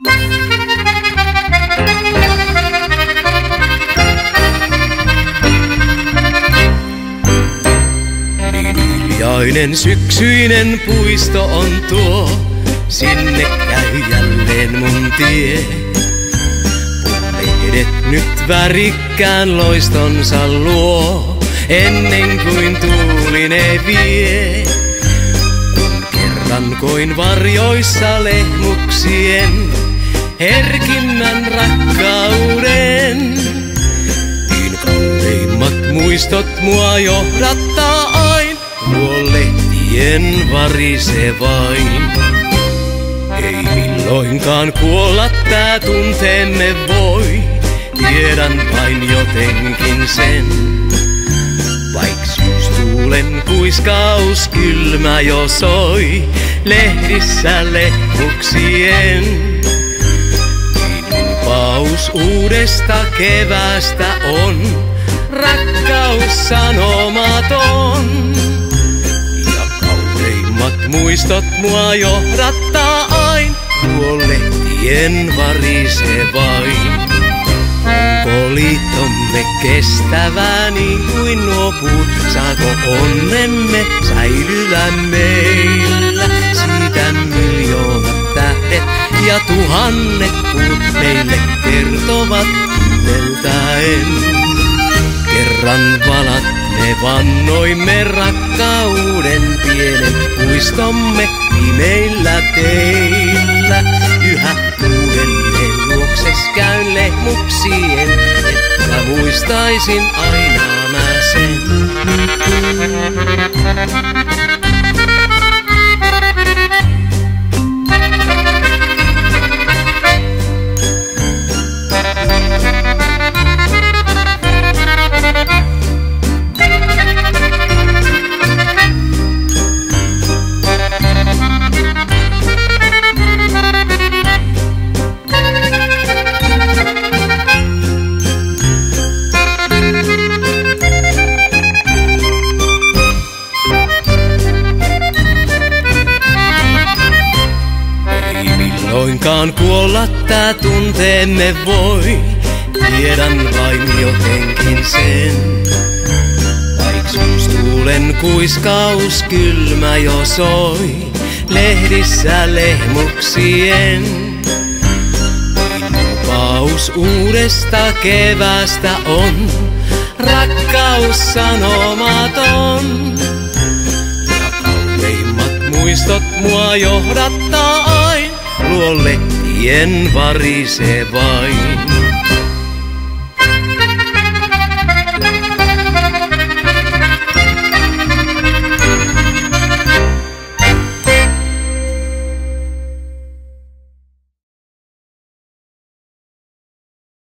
Niin hiljainen syksyinen puisto on tuo, sinne käy jälleen mun tie. Lehdet nyt värikkään loistonsa luo, ennen kuin tuuli ne vie. Kun kerran koin varjoissa lehmuksien herkimmän rakkauden, niin kalleimmat muistot mua johdattaa aina nuo lehtien varise vain. Ei milloinkaan kuolla tää tunteemme voi, tiedän vain jotenkin sen. Vaik syystuulen kuiskaus kylmä jo soi lehdissä lehmuksien, niin lupaus uudesta keväästä on rakkaus sanomaton. Ja kauneimmat muistot mua johdattaa aina tuo lehtien varise vain. Onko liittomme kestävää niin kuin nuo puut? Saako onnemme säilyä meillä? Siitä miljoonat tähdet ja tuhannet puut meille kertovat yhdeltäen. Kerran valat me vannoimme rakkauden pienen puistomme pimeillä teillä. Yhä uudelleen luokses käyn lehmuksien, että muistaisin aina mä sen. Milloinkaan kuolla tää tunteemme voi, tiedän vain jotenkin sen. Vaik syystuulen kuiskaus kylmä jo soi lehdissä lehmuksien, niin lupaus uudesta keväästä on rakkaus sanomaton. Ja kalleimmat muistot mua johdattaa aina luo lehtien varise vain.